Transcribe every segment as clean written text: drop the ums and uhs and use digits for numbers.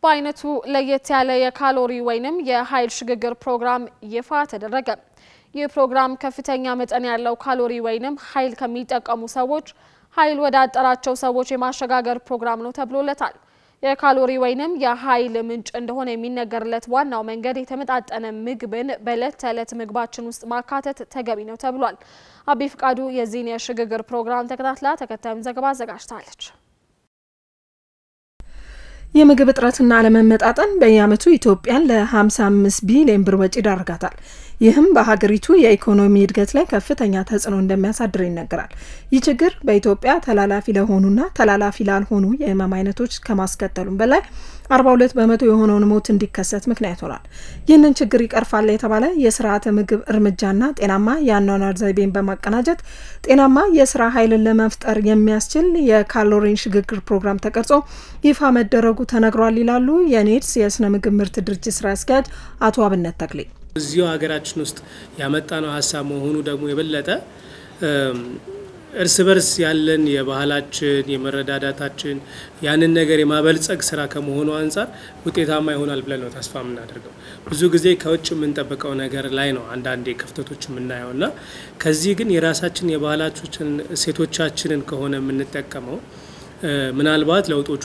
በአይነቱ ለየት ያለ የካሎሪ ወይንም የኃይል ሽግግር ፕሮግራም ይፋ ተደረገ። ይህ ፕሮግራም ከፍተኛ መጠን ያለው ካሎሪ ወይንም ኃይል ከሚጠቀሙ ሰዎች ኃይል ወደ አጠራቸው ሰዎች የማሸጋገር ፕሮግራም ነው ተብሎለታል። የካሎሪ ወይንም የኃይል ምንጭ እንደሆነ የሚነገርለት ዋናው መንገድ የተመጣጠነ ምግብን በዕለት ተዕለት ምግባችን ውስጥ ማካተት ተገቢ ነው ተብሏል። አቢ ፍቃዱ የዚህን የሽግግር ፕሮግራም ተከታትላ ተከታዩን ዘገባ አዘጋጅታለች። የምግብ እጥረትና አለመመጣጠን በየዓመቱ ኢትዮጵያን ለ55 ቢሊዮን ብር ወጪ ዳርጋታል። ይህም በሀገሪቱ የኢኮኖሚ እድገት ላይ ከፍተኛ ተጽዕኖ እንደሚያሳድር ይነገራል። ይህ ችግር በኢትዮጵያ ተላላፊ ለሆኑና ተላላፊ ላልሆኑ የህመም አይነቶች ከማስከተሉም በላይ 42 በመቶ የሆነውን ሞት እንዲከሰት ምክንያት ሆኗል። ይህንን ችግር ይቀርፋል የተባለ የስርዓተ ምግብ እርምጃና ጤናማ የአኗኗር ዘይቤን በማቀናጀት ጤናማ የስራ ኃይልን ለመፍጠር የሚያስችል የካሎሪን ሽግግር ፕሮግራም ተቀርጾ ይፋ መደረጉ ተነግሯል ይላሉ የኔድስ የስነ ምግብ ምርት ድርጅት ስራ አስኪያጅ አቶ አብነት ተክሌ። እዚሁ ሀገራችን ውስጥ ያመጣነው ሐሳብ መሆኑ ደግሞ የበለጠ እርስ በርስ ያለን የባህላችን የመረዳዳታችን ያንን ነገር የማበልጸግ ስራ ከመሆኑ አንፃር ውጤታማ ይሆናል ብለን ነው ተስፋ የምናደርገው። ብዙ ጊዜ ከውጭ የምንጠብቀው ነገር ላይ ነው አንዳንዴ ክፍተቶች የምናየውና ከዚህ ግን የራሳችን የባህላችን እሴቶቻችንን ከሆነ የምንጠቀመው ምናልባት ለውጦቹ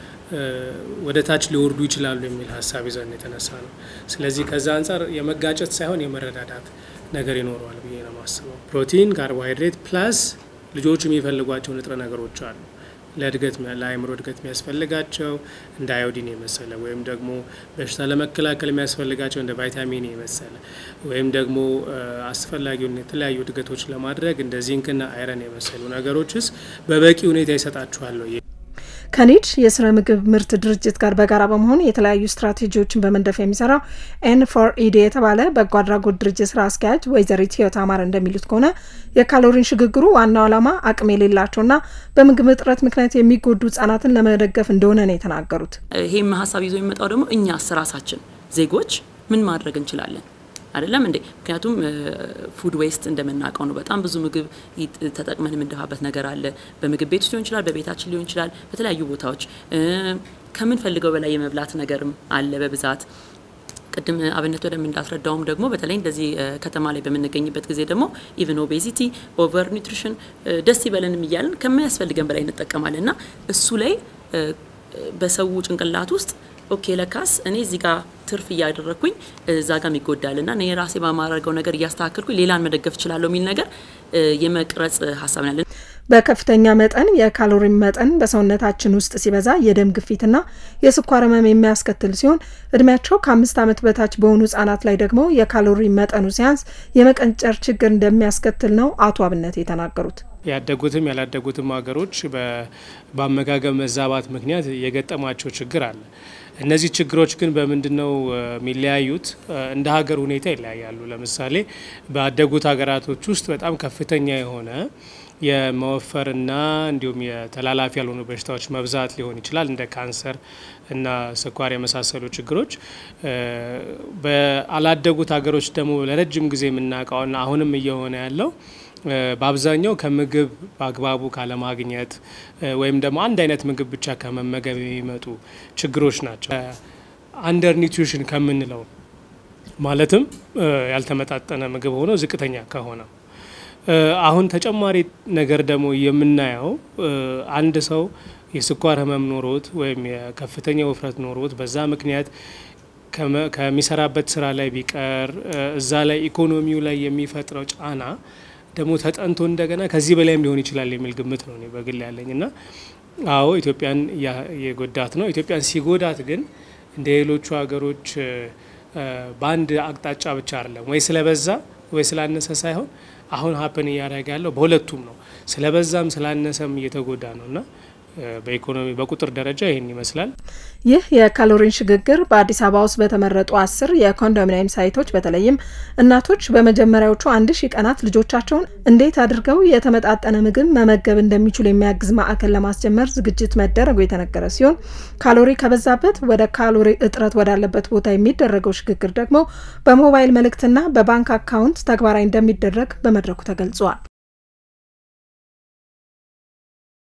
ወደ ታች ሊወርዱ ይችላሉ የሚል ሐሳብ ይዘን የተነሳ ነው። ስለዚህ ከዛ አንፃር የመጋጨት ሳይሆን የመረዳዳት ነገር ይኖረዋል ብዬ ነው የማስበው። ፕሮቲን፣ ካርቦሃይድሬት ፕላስ ልጆቹ የሚፈልጓቸው ንጥረ ነገሮች አሉ። ለእድገት ለአእምሮ እድገት የሚያስፈልጋቸው እንደ አዮዲን የመሰለ ወይም ደግሞ በሽታ ለመከላከል የሚያስፈልጋቸው እንደ ቫይታሚን የመሰለ ወይም ደግሞ አስፈላጊውን የተለያዩ እድገቶች ለማድረግ እንደ ዚንክና አይረን የመሰሉ ነገሮችስ በበቂ ሁኔታ ይሰጣቸዋል። ከኔድ የስነ ምግብ ምርት ድርጅት ጋር በጋራ በመሆን የተለያዩ ስትራቴጂዎችን በመንደፍ የሚሰራው N4ED የተባለ በጎ አድራጎት ድርጅት ስራ አስኪያጅ ወይዘሪት ህይወት አማረ እንደሚሉት ከሆነ የካሎሪን ሽግግሩ ዋናው ዓላማ አቅም የሌላቸውና በምግብ እጥረት ምክንያት የሚጎዱ ህጻናትን ለመደገፍ እንደሆነ ነው የተናገሩት። ይሄም ሐሳብ ይዞ የሚመጣው ደግሞ እኛ ራሳችን ዜጎች ምን ማድረግ እንችላለን አይደለም እንዴ? ምክንያቱም ፉድ ዌስት እንደምናቀው ነው። በጣም ብዙ ምግብ ተጠቅመን የምንደፋበት ነገር አለ። በምግብ ቤት ውስጥ ሊሆን ይችላል፣ በቤታችን ሊሆን ይችላል፣ በተለያዩ ቦታዎች ከምን ፈልገው በላይ የመብላት ነገርም አለ በብዛት። ቅድም አብነት ወደም እንዳስረዳውም ደግሞ በተለይ እንደዚህ ከተማ ላይ በመንገኝበት ጊዜ ደግሞ ኢቭን ኦቤሲቲ ኦቨር ኒውትሪሽን ደስ ይበለንም ይያልን ከማያስፈልገን በላይ እንጠቀማለንና እሱ ላይ በሰው ጭንቅላት ውስጥ ኦኬ ለካስ እኔ እዚህ ጋር ትርፍ ያደረኩኝ እዛ ጋር ይጎዳልና እኔ ራሴ ባማረገው ነገር ያስተካክልኩኝ ሌላን መደገፍ ይችላልው የሚል ነገር የመቅረጽ ሐሳብ ነው። በከፍተኛ መጠን የካሎሪ መጠን በሰውነታችን ውስጥ ሲበዛ የደም ግፊትና የስኳር ህመም የሚያስከትል ሲሆን እድሜያቸው ከ5 ዓመት በታች በሆኑ ህጻናት ላይ ደግሞ የካሎሪ መጠኑ ሲያንስ የመቀንጨር ችግር እንደሚያስከትል ነው አቶ አብነት የተናገሩት። ያደጉትም ያላደጉትም ሀገሮች በአመጋገብ መዛባት ምክንያት የገጠማቸው ችግር አለ። እነዚህ ችግሮች ግን በምንድነው የሚለያዩት? እንደ ሀገር ሁኔታ ይለያያሉ። ለምሳሌ ባደጉት ሀገራቶች ውስጥ በጣም ከፍተኛ የሆነ የመወፈርና እንዲሁም የተላላፊ ያልሆኑ በሽታዎች መብዛት ሊሆን ይችላል እንደ ካንሰር እና ስኳር የመሳሰሉ ችግሮች። በአላደጉት ሀገሮች ደግሞ ለረጅም ጊዜ የምናውቀውና አሁንም እየሆነ ያለው በአብዛኛው ከምግብ በአግባቡ ካለማግኘት ወይም ደግሞ አንድ አይነት ምግብ ብቻ ከመመገብ የሚመጡ ችግሮች ናቸው። አንደር ኒውትሪሽን ከምንለው ማለትም ያልተመጣጠነ ምግብ ሆኖ ዝቅተኛ ከሆነ አሁን ተጨማሪ ነገር ደግሞ የምናየው አንድ ሰው የስኳር ህመም ኖሮት ወይም የከፍተኛ ውፍረት ኖሮት በዛ ምክንያት ከሚሰራበት ስራ ላይ ቢቀር እዛ ላይ ኢኮኖሚው ላይ የሚፈጥረው ጫና ደግሞ ተጠንቶ እንደገና ከዚህ በላይም ሊሆን ይችላል የሚል ግምት ነው እኔ በግል ያለኝና አዎ ኢትዮጵያን የጎዳት ነው። ኢትዮጵያን ሲጎዳት ግን እንደ ሌሎቹ ሀገሮች ባንድ አቅጣጫ ብቻ አይደለም ወይ ስለበዛ ወይ ስላነሰ ሳይሆን አሁን ሀፕን ያደርጋል ያለው በሁለቱም ነው። ስለበዛም ስላነሰም እየተጎዳ ነውና በኢኮኖሚ በቁጥር ደረጃ ይሄን ይመስላል። ይህ የካሎሪን ሽግግር በአዲስ አበባ ውስጥ በተመረጡ 10 የኮንዶሚኒየም ሳይቶች በተለይም እናቶች በመጀመሪያዎቹ 1000 ቀናት ልጆቻቸውን እንዴት አድርገው የተመጣጠነ ምግብ መመገብ እንደሚችሉ የሚያግዝ ማዕከል ለማስጀመር ዝግጅት መደረጉ የተነገረ ሲሆን ካሎሪ ከበዛበት ወደ ካሎሪ እጥረት ወዳለበት ቦታ የሚደረገው ሽግግር ደግሞ በሞባይል መልእክትና በባንክ አካውንት ተግባራዊ እንደሚደረግ በመድረኩ ተገልጿል።